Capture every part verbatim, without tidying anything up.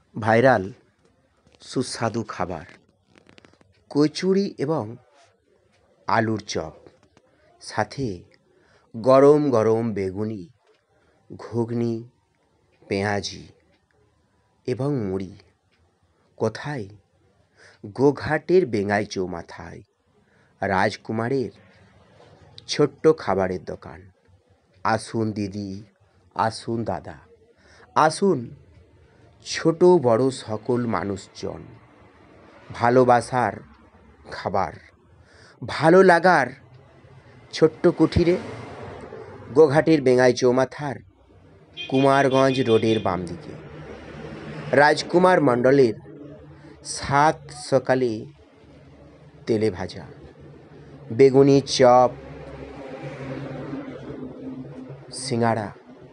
Viral সুস্বাদু খাবার কচুরি এবং আলুর চপ, সাথে গরম গরম বেগুনি, ঘুগনি, পেঁয়াজি এবং মুড়ি। কোথায়? গোঘাটের বেঙ্গাই চৌমাথায় রাজকুমারের ছোট্ট খাবারের দোকান। আসুন দিদি, আসুন দাদা, আসুন ছোট বড় সকল মানুষজন। ভালোবাসার খাবার, ভালো লাগার ছোট্ট কুঠিরে, গোঘাটের বেঙ্গাই চৌমাথার কুমারগঞ্জ রোডের বাম দিকে রাজকুমার মণ্ডলের সাত সকালে তেলে ভাজা বেগুনি, চপ, সিঙ্গাড়া,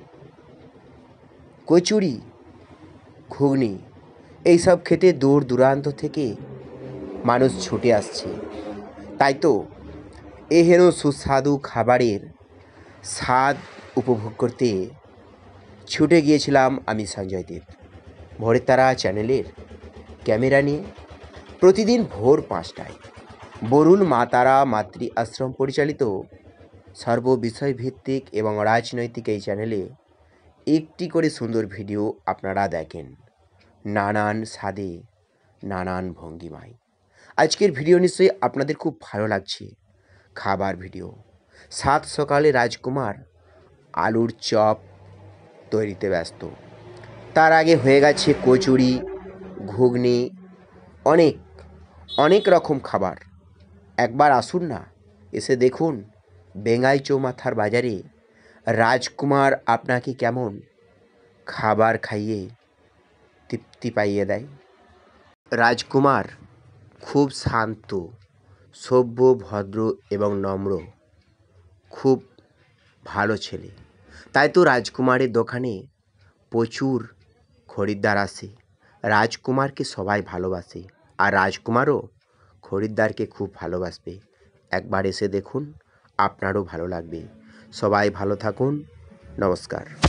কচুরি, ঘুগনি এইসব খেতে দূর দূরান্ত থেকে মানুষ ছুটে আসছে। তাই তো এহেন সুস্বাদু খাবারের স্বাদ উপভোগ করতে ছুটে গিয়েছিলাম আমি সঞ্জয় দেব, ভোরের তারা চ্যানেলের ক্যামেরা নিয়ে। প্রতিদিন ভোর পাঁচটায় বরুণ মা তারা মাতৃ আশ্রম পরিচালিত সর্ববিষয়ভিত্তিক এবং রাজনৈতিক এই চ্যানেলে একটি করে সুন্দর ভিডিও আপনারা দেখেন, নানান স্বাদে, নানান ভঙ্গিমায়। আজকের ভিডিও নিশ্চয়ই আপনাদের খুব ভালো লাগছে। খাবার ভিডিও। সাত সকালে রাজকুমার আলুর চপ তৈরিতে ব্যস্ত। তার আগে হয়ে গেছে কচুরি, ঘুগনি, অনেক অনেক রকম খাবার। একবার আসুন না, এসে দেখুন বেঙ্গাই চৌমাথার বাজারে রাজকুমার আপনাকে কেমন খাবার খাইয়ে তৃপ্তি পাইয়ে দেয়। রাজকুমার খুব শান্ত, সভ্য, ভদ্র এবং নম্র, খুব ভালো ছেলে। তাই তো রাজকুমারের দোকানে প্রচুর খরিদ্দার আসে। রাজকুমারকে সবাই ভালোবাসে, আর রাজকুমারও খরিদ্দারকে খুব ভালোবাসবে। একবার এসে দেখুন, আপনারও ভালো লাগবে। সবাই ভালো থাকুন। নমস্কার।